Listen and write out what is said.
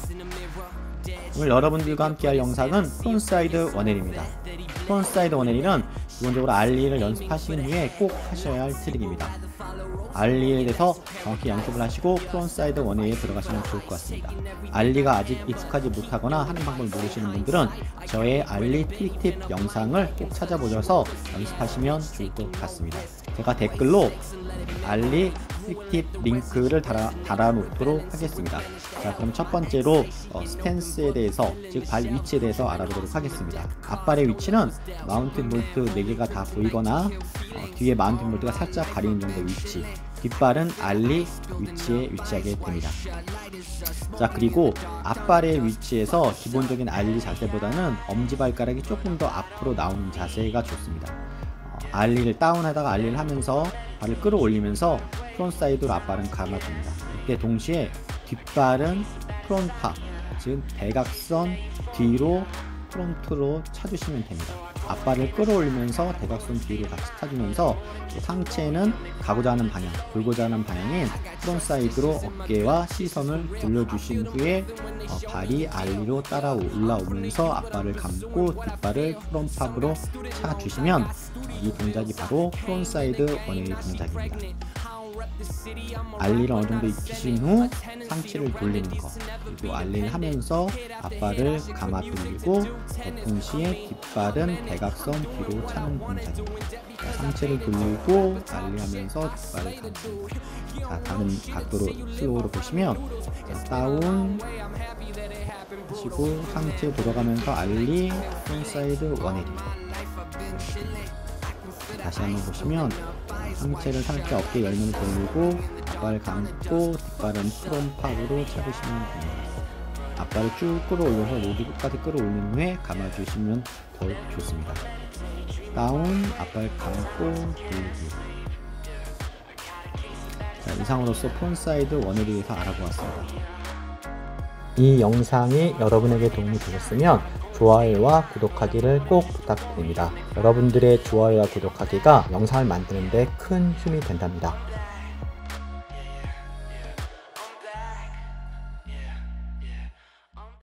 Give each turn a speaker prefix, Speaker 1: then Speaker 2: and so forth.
Speaker 1: 오늘 여러분들과 함께할 영상은 프론트사이드 원헬입니다. 프론트사이드 원헬은 기본적으로 알리를 연습하신 후에 꼭 하셔야 할 트릭입니다. 알리에 대해서 정확히 연습을 하시고 프론트사이드 원헬에 들어가시면 좋을 것 같습니다. 알리가 아직 익숙하지 못하거나 하는 방법을 모르시는 분들은 저의 알리 트릭팁 영상을 꼭 찾아보셔서 연습하시면 좋을 것 같습니다. 제가 댓글로 알리 트릭팁 링크를 달아놓도록 하겠습니다. 자, 그럼 첫 번째로 스탠스에 대해서, 즉 발 위치에 대해서 알아보도록 하겠습니다. 앞발의 위치는 마운틴 볼트 4개가 다 보이거나 뒤에 마운틴 볼트가 살짝 가리는 정도 위치, 뒷발은 알리 위치에 위치하게 됩니다. 자, 그리고 앞발의 위치에서 기본적인 알리 자세보다는 엄지발가락이 조금 더 앞으로 나오는 자세가 좋습니다. 알리를 다운하다가 알리를 하면서 발을 끌어올리면서 프론트사이드로 앞발은 감아줍니다. 이때 동시에 뒷발은 프론트팝, 즉 대각선 뒤로 프론트로 차주시면 됩니다. 앞발을 끌어올리면서 대각선 뒤로 같이 차주면서 상체는 가고자 하는 방향, 돌고자 하는 방향인 프론트사이드로 어깨와 시선을 돌려주신 후에 발이 알리로 따라 올라오면서 앞발을 감고 뒷발을 프론트팝으로 차주시면 이 동작이 바로 프론트사이드 원헬 동작입니다. 알리를 어느 정도 익히신 후 상체를 돌리는 것, 그리고 알리를 하면서 앞발을 감아 돌리고 동시에 뒷발은 대각선 뒤로 차는 동작입니다. 자, 상체를 돌리고 알리하면서 뒷발을 감습니다. 자, 다른 각도로 슬로우로 보시면 다운 하시고 상체 돌아가면서 알리 프론트사이드 원헬입니다. 다시 한번 보시면 상체를 살짝 어깨 열면서 돌리고 앞발 감고 뒷발은 프론트팝으로 차주시면 됩니다. 앞발을 쭉 끌어올려서 모두 끝까지 끌어올린 후에 감아주시면 더 좋습니다. 다운, 앞발 감고 돌리기. 자, 이상으로써 프론트사이드 원헬에 대해서 알아보았습니다. 이 영상이 여러분에게 도움이 되셨으면 좋아요와 구독하기를 꼭 부탁드립니다. 여러분들의 좋아요와 구독하기가 영상을 만드는 데 큰 힘이 된답니다.